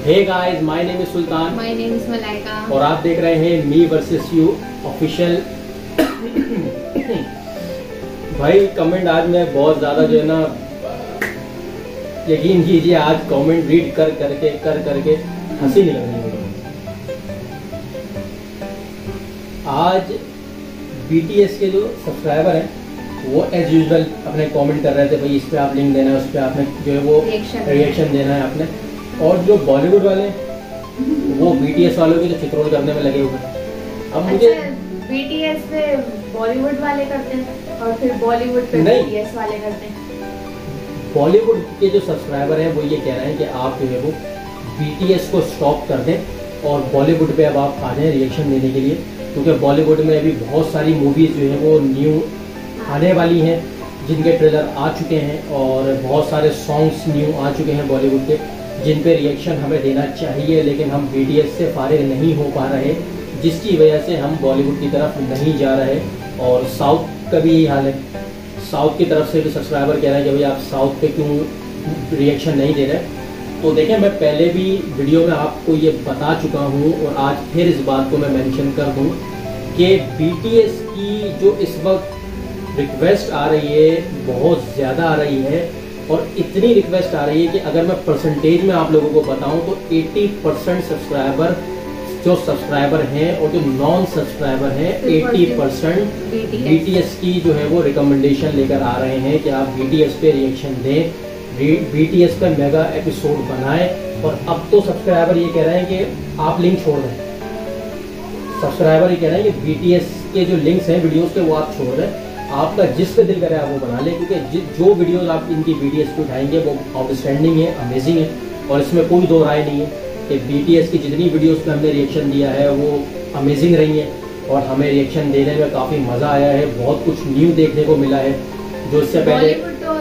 Hey guys, my name is Sultan, my name is Malaika और आप देख रहे हैं मी वर्सेस यू ऑफिशियल। भाई कमेंट आज मैं बहुत ज्यादा जो है ना, यकीन कीजिए आज कमेंट रीड कर करके हंसी नहीं लग रही मुझे। आज बीटीएस के जो सब्सक्राइबर हैं वो एज यूजुअल अपने कमेंट कर रहे थे, भाई इस पे आप लिंक देना है, उस पे आपने जो है वो रिएक्शन देना है आपने। और जो बॉलीवुड वाले वो बीटीएस वालों की तो चित्रोल करने में लगे हुए। अब मुझे बीटीएस पे बॉलीवुड वाले करते हैं और फिर बॉलीवुड पे बीटीएस वाले करते हैं। बॉलीवुड के जो सब्सक्राइबर हैं वो ये कह रहे हैं कि आप जो है वो बीटीएस को स्टॉप कर दें और बॉलीवुड पे अब आप आ जाएं रिएक्शन देने के लिए, क्योंकि बॉलीवुड में अभी बहुत सारी मूवीज जो है वो न्यू आने वाली हैं जिनके ट्रेलर आ चुके हैं, और बहुत सारे सॉन्ग्स न्यू आ चुके हैं बॉलीवुड के जिन पे रिएक्शन हमें देना चाहिए, लेकिन हम बीटीएस से फारिग नहीं हो पा रहे, जिसकी वजह से हम बॉलीवुड की तरफ नहीं जा रहे। और साउथ का भी यही हाल है, साउथ की तरफ से भी सब्सक्राइबर कह रहे हैं कि भाई आप साउथ पे क्यों रिएक्शन नहीं दे रहे। तो देखें, मैं पहले भी वीडियो में आपको ये बता चुका हूँ और आज फिर इस बात को मैं मेंशन कर दूँ कि बीटीएस की जो इस वक्त रिक्वेस्ट आ रही है बहुत ज़्यादा आ रही है, और इतनी रिक्वेस्ट आ रही है कि अगर मैं परसेंटेज में आप लोगों को बताऊं तो 80% सब्सक्राइबर जो सब्सक्राइबर हैं और जो नॉन सब्सक्राइबर हैं 80% बीटीएस की जो है वो रिकमेंडेशन लेकर आ रहे हैं कि आप बीटीएस पे रिएक्शन दें, बीटीएस पे मेगा एपिसोड बनाएं। और अब तो सब्सक्राइबर ये कह रहे हैं कि आप लिंक छोड़ दें, सब्सक्राइबर ये कह रहे हैं कि बीटीएस के जो लिंक्स हैं वीडियोस के वो आप छोड़ दें, आपका जिस पे दिल करे आप वो बना लें, क्योंकि जो वीडियोस आप इनकी बीटीएस पे उठाएंगे वो आउटस्टैंडिंग है, अमेजिंग है, और इसमें कोई दो राय नहीं है कि बीटीएस की जितनी वीडियोस पे हमने रिएक्शन दिया है वो अमेजिंग रही है और हमें रिएक्शन देने में काफ़ी मज़ा आया है, बहुत कुछ न्यू देखने को मिला है जो इससे पहले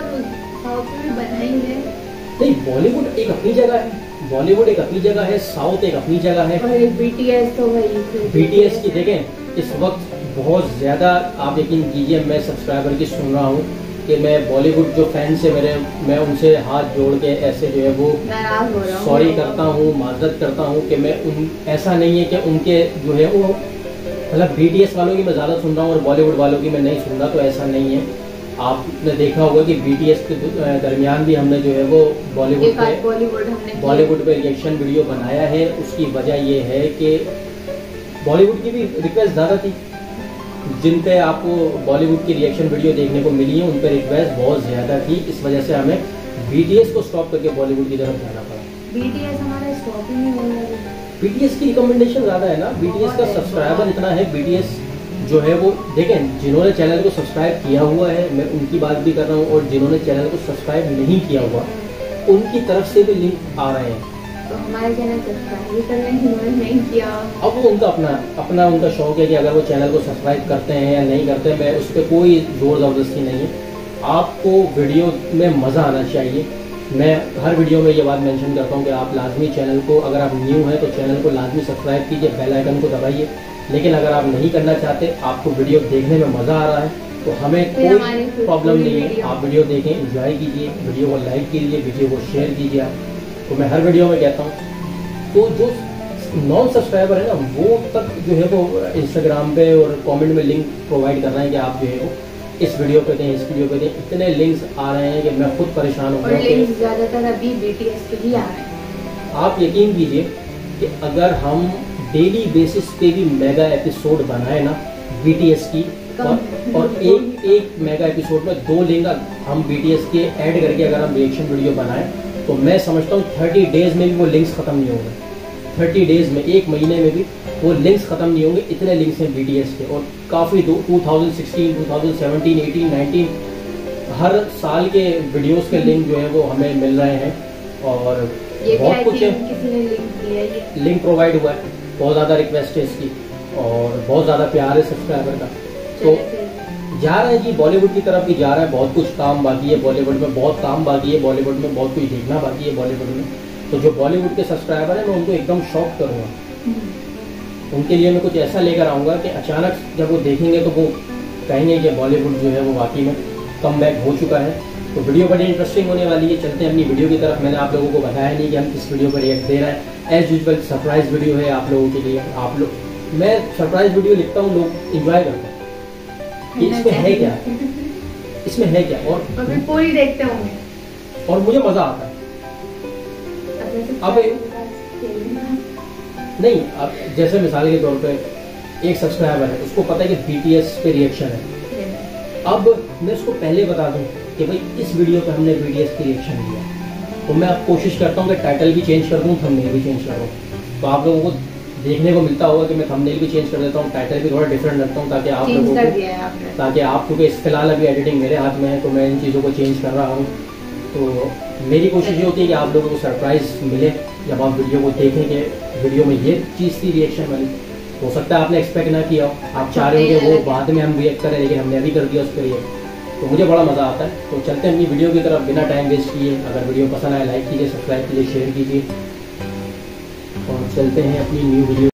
नहीं। बॉलीवुड एक अपनी जगह है, बॉलीवुड एक अपनी जगह है, साउथ एक अपनी जगह है, और बीटीएस तो भाई बीटीएस की देखें इस वक्त बहुत ज़्यादा, आप यकीन कीजिए मैं सब्सक्राइबर की सुन रहा हूँ कि मैं बॉलीवुड जो फैंस है मेरे, मैं उनसे हाथ जोड़ के ऐसे जो है वो सॉरी करता हूँ, माजरत करता हूँ कि मैं ऐसा नहीं है कि उनके जो है वो मतलब बीटीएस वालों की मैं ज़्यादा सुन रहा हूँ और बॉलीवुड वालों की मैं नहीं सुन रहा, तो ऐसा नहीं है। आपने देखा होगा कि बीटीएस के दरमियान भी हमने जो है वो बॉलीवुड पे रिएक्शन वीडियो बनाया है। उसकी वजह ये है कि बॉलीवुड की भी रिक्वेस्ट ज़्यादा थी, जिन पे आपको बॉलीवुड की रिएक्शन वीडियो देखने को मिली है उन पर रिक्वेस्ट बहुत ज़्यादा थी, इस वजह से हमें बीटीएस को स्टॉप करके बॉलीवुड की तरफ जाना पड़ा। बीटीएस हमारा स्टॉप ही नहीं हो रहा है, बीटीएस की रिकमेंडेशन ज़्यादा है ना, बीटीएस का सब्सक्राइबर इतना है, बीटीएस जो है वो देखें जिन्होंने चैनल को सब्सक्राइब किया हुआ है मैं उनकी बात भी कर रहा हूँ, और जिन्होंने चैनल को सब्सक्राइब नहीं किया हुआ उनकी तरफ से भी लिंक आ रहे हैं, तो हमारे चैनल सब्सक्राइब करने उन्होंने नहीं किया। अब वो उनका अपना उनका शौक है कि अगर वो चैनल को सब्सक्राइब करते हैं या नहीं करते हैं, मैं उस पर कोई जोर ज़बरदस्ती नहीं है। आपको वीडियो में मज़ा आना चाहिए। मैं हर वीडियो में ये बात मेंशन करता हूँ कि आप लाजमी चैनल को, अगर आप न्यू हैं तो चैनल को लाजमी सब्सक्राइब कीजिए, बेल आइकन को दबाइए, लेकिन अगर आप नहीं करना चाहते, आपको वीडियो देखने में मज़ा आ रहा है तो हमें कोई प्रॉब्लम नहीं है, आप वीडियो देखें, एंजॉय कीजिए, वीडियो को लाइक कीजिए, वीडियो को शेयर कीजिए। आप तो मैं हर वीडियो में कहता हूँ, तो जो नॉन सब्सक्राइबर है ना वो तक जो है वो इंस्टाग्राम पे और कमेंट में लिंक प्रोवाइड कर रहे हैं कि आप जो है वो इस वीडियो पे दें, इस वीडियो पे दें। इतने लिंक्स आ रहे हैं कि मैं खुद परेशान हो गया हूँ। ज़्यादातर अभी बीटीएस पे ही आ रहे हैं। आप यकीन कीजिए कि अगर हम डेली बेसिस पे भी मेगा एपिसोड बनाए ना बीटीएस की, और एक मेगा एपिसोड में 2 लिंक हम बीटीएस के ऐड करके अगर हम रिएक्शन वीडियो बनाएं तो मैं समझता हूँ 30 डेज में भी वो लिंक्स ख़त्म नहीं होंगे, 30 डेज में, एक महीने में भी वो लिंक्स ख़त्म नहीं होंगे, इतने लिंक्स हैं बीटीएस के। और काफ़ी 2016, 2017, 18, 19 हर साल के वीडियोस के लिंक जो है वो हमें मिल रहे हैं, और बहुत कुछ है, लिंक प्रोवाइड हुआ है, बहुत ज़्यादा रिक्वेस्ट है इसकी और बहुत ज़्यादा प्यार है सब्सक्राइबर का, तो जा रहे हैं जी बॉलीवुड की तरफ भी जा रहा है। बहुत कुछ काम बाकी है बॉलीवुड में, बहुत काम बाकी है बॉलीवुड में, बहुत कुछ देखना बाकी है बॉलीवुड में। तो जो बॉलीवुड के सब्सक्राइबर हैं मैं उनको एकदम शॉक करूँगा, उनके लिए मैं कुछ ऐसा लेकर आऊँगा कि अचानक जब वो देखेंगे तो वो कहेंगे कि बॉलीवुड जो है वो वाकई में कम बैक हो चुका है। तो वीडियो बड़ी इंटरेस्टिंग होने वाली है। चलते हैं अपनी वीडियो की तरफ। मैंने आप लोगों को बताया नहीं कि हम किस वीडियो पर रिएक्ट दे रहे हैं। एज यूजुअल सरप्राइज वीडियो है आप लोगों के लिए। आप लोग, मैं सरप्राइज वीडियो लिखता हूँ, लोग इंजॉय करते हैं कि इसमें है क्या, इसमें है क्या, और फिर पूरी देखते होंगे और मुझे मजा आता है। अब नहीं, अब जैसे मिसाल के तौर पे एक सब्सक्राइबर है, उसको पता है कि BTS पे रिएक्शन है। अब मैं उसको पहले बता दूं कि भाई इस वीडियो पे हमने BTS की रिएक्शन दिया, तो मैं अब कोशिश करता हूँ कि टाइटल भी चेंज कर दूँ, थंबनेल भी चेंज कर दूँ। तो आप लोगों को देखने को मिलता होगा कि मैं थंबनेल भी चेंज कर देता हूँ, टाइटल भी थोड़ा डिफरेंट रखता हूँ, ताकि आप लोगों को, ताकि आप, क्योंकि फिलहाल अभी एडिटिंग मेरे हाथ में है तो मैं इन चीज़ों को चेंज कर रहा हूँ। तो मेरी कोशिश ये होती है कि आप लोगों को सरप्राइज मिले जब आप वीडियो को देखें कि वीडियो में ये चीज़ थी रिएक्शन वाली। हो सकता है आपने एक्सपेक्ट ना किया हो, आप चाह रहे हो कि वो बाद में हम रिएक्ट करें, लेकिन हमने अभी कर दिया उस पर रिएक्ट, तो मुझे बड़ा मज़ा आता है। तो चलते हैं अपनी वीडियो की तरफ बिना टाइम वेस्ट किए। अगर वीडियो पसंद आए लाइक कीजिए, सब्सक्राइब कीजिए, शेयर कीजिए, और चलते हैं अपनी न्यू वीडियो।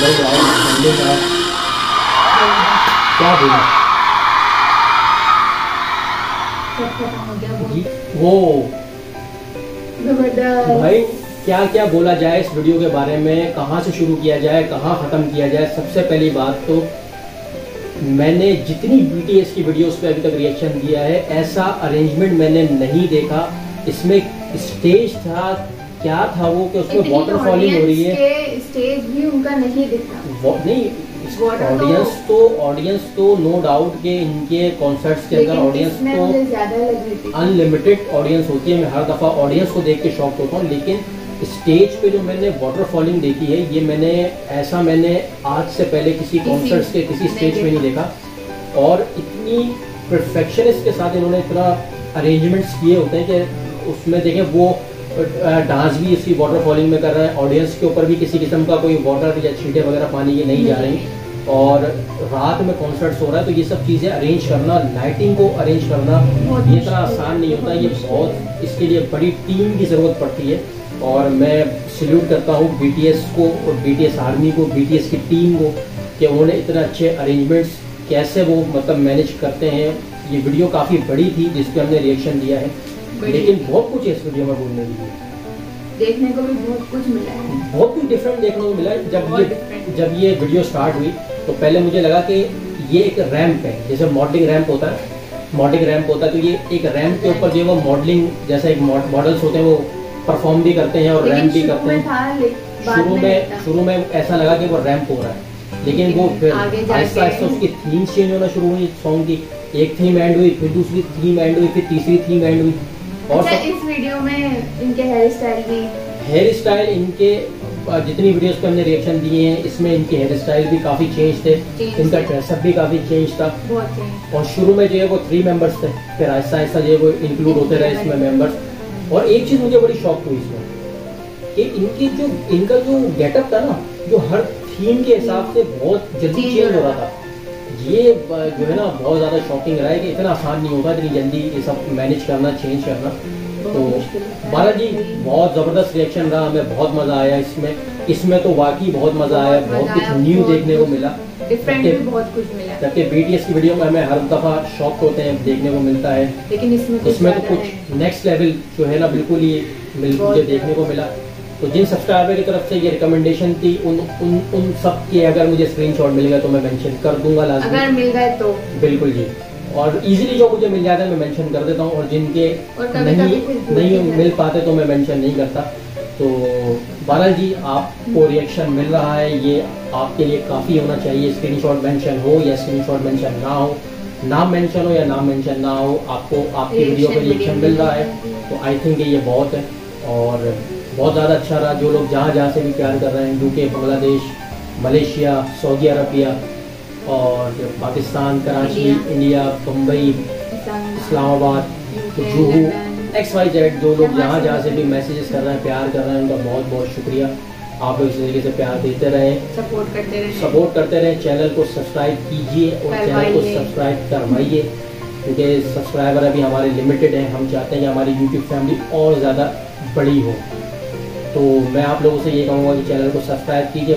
नो डाउट क्या बोला सब खत्म हो गया जी, वो जबरदस्त। भाई क्या क्या बोला जाए इस वीडियो के बारे में, कहाँ से शुरू किया जाए, कहाँ ख़त्म किया जाए। सबसे पहली बात तो मैंने जितनी BTS की वीडियोस पे अभी तक रिएक्शन दिया है, ऐसा अरेंजमेंट मैंने नहीं देखा। इसमें स्टेज था, क्या था वो कि उसमें वाटर फॉलिंग हो रही है, स्टेज भी उनका नहीं दिखा। नहीं ऑडियंस तो नो डाउट के इनके कॉन्सर्ट्स के अंदर ऑडियंस तो ज्यादा लग रही थी, अनलिमिटेड ऑडियंस होती है। मैं हर दफ़ा ऑडियंस को देख के शॉक होता हूँ, लेकिन स्टेज पे जो मैंने वाटर फॉलिंग देखी है, ये मैंने आज से पहले किसी कॉन्सर्ट्स के किसी स्टेज पे नहीं देखा। और इतनी परफेक्शनिस्ट के साथ इन्होंने इतना अरेंजमेंट्स किए होते हैं कि उसमें देखें वो डांस भी इसी वाटर फॉलिंग में कर रहा है, ऑडियंस के ऊपर भी किसी किस्म का कोई वाटर या छींटे वगैरह पानी की नहीं जा रही, और रात में कॉन्सर्ट्स हो रहा है। तो ये सब चीज़ें अरेंज करना, लाइटिंग को अरेंज करना ये इतना आसान नहीं होता, ये बहुत इसके लिए बड़ी टीम की ज़रूरत पड़ती है। और मैं सल्यूट करता हूँ BTS को और BTS आर्मी को, BTS की टीम को, कि उन्होंने इतने अच्छे अरेंजमेंट्स कैसे वो मतलब मैनेज करते हैं। ये वीडियो काफ़ी बड़ी थी जिस पर हमने रिएक्शन दिया है, लेकिन बहुत कुछ है इस वीडियो में बोलने के लिए, देखने को भी बहुत कुछ मिला है, बहुत कुछ डिफरेंट देखने को मिला है। जब ये वीडियो स्टार्ट हुई तो पहले मुझे लगा कि ये एक रैंप है, जैसे मॉडलिंग रैंप होता है, तो ये एक रैंप के ऊपर जो वो मॉडलिंग जैसा एक मॉडल्स होते हैं वो परफॉर्म भी करते हैं और रैंप भी करते हैं। शुरू में ऐसा लगा कि वो रैंप हो रहा है, लेकिन वो फिर आहिस्ता आहिस्ता उसकी थीम चेंज होना शुरू हुई सॉन्ग की। एक थीम एंड हुई, फिर दूसरी थीम एंड हुई, फिर तीसरी थीम एंड हुई। और इस वीडियो में इनके हेयर स्टाइल इनके जितनी वीडियोस पे हमने रिएक्शन दिए हैं, इसमें इनके हेयर स्टाइल भी काफ़ी चेंज थे, इनका ड्रेसअप भी काफ़ी चेंज था। और शुरू में जो है वो 3 मेंबर्स थे, फिर आहिस्ता आहिस्ता जो है वो इंक्लूड होते रहे इसमें मेंबर्स। और एक चीज़ मुझे बड़ी शॉक हुई इसमें कि इनका जो गेटअप था ना, जो हर थीम के हिसाब से बहुत जल्दी चेंज हो रहा था। ये जो है ना बहुत ज़्यादा शॉकिंग रहा है कि इतना आसान नहीं होगा इतनी जल्दी ये सब मैनेज करना, चेंज करना। तो बालाजी बहुत ज़बरदस्त रिएक्शन रहा, हमें बहुत मज़ा आया इसमें तो वाकई बहुत मज़ा आया, बहुत कुछ न्यू देखने को मिला, डिफरेंट भी बहुत कुछ मिला। जबकि BTS की वीडियो में हमें हर दफ़ा शॉक होते हैं देखने को मिलता है, लेकिन इसमें तो कुछ नेक्स्ट लेवल जो है ना बिल्कुल ही मुझे देखने को मिला। तो जिन सब्सक्राइबर की तरफ से ये रिकमेंडेशन थी उन सब के अगर मुझे स्क्रीनशॉट मिल गया तो मैं मेंशन कर दूंगा लाजमी, अगर मिल गए तो बिल्कुल जी। और इजीली जो मुझे मिल जाता है मैं मेंशन कर देता हूँ, और जिनके नहीं मिल पाते तो मैं मेंशन नहीं करता। तो बालाजी आपको रिएक्शन मिल रहा है, ये आपके लिए काफ़ी होना चाहिए। स्क्रीनशॉट मेंशन हो या स्क्रीनशॉट मेंशन ना हो, नाम मेंशन हो या नाम मेंशन ना हो, आपको आपकी वीडियो पर रिएक्शन मिल रहा है तो आई थिंक ये बहुत है। और बहुत ज़्यादा अच्छा रहा, जो लोग जहाँ से भी प्यार कर रहे हैं, UK, Bangladesh, Malaysia, Saudi Arabia और पाकिस्तान, कराची, इंडिया, मुंबई, इस्लामाबाद, जुहू, XYZ, जो लोग जहाँ से भी मैसेजेस कर रहे हैं, प्यार कर रहे हैं, उनका बहुत बहुत शुक्रिया। आप लोग इस तरीके से प्यार देते रहें, सपोर्ट करते रहें। चैनल को सब्सक्राइब कीजिए और चैनल को सब्सक्राइब करवाइए, क्योंकि सब्सक्राइबर अभी हमारे लिमिटेड हैं। हम चाहते हैं कि हमारी YouTube फैमिली और ज़्यादा बड़ी हो। तो मैं आप लोगों से ये कहूँगा कि चैनल को सब्सक्राइब कीजिए।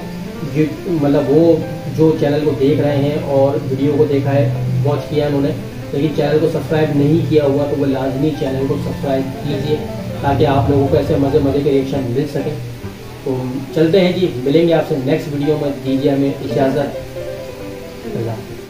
वो जो चैनल को देख रहे हैं और वीडियो को देखा है, वॉच किया है उन्होंने, लेकिन चैनल को सब्सक्राइब नहीं किया हुआ तो वो लाजमी चैनल को सब्सक्राइब कीजिए, ताकि आप लोगों को ऐसे मज़े के रिएक्शन मिल सकें। तो चलते हैं जी, मिलेंगे आपसे नेक्स्ट वीडियो में। दीजिए हमें इजाज़त। अल्लाह।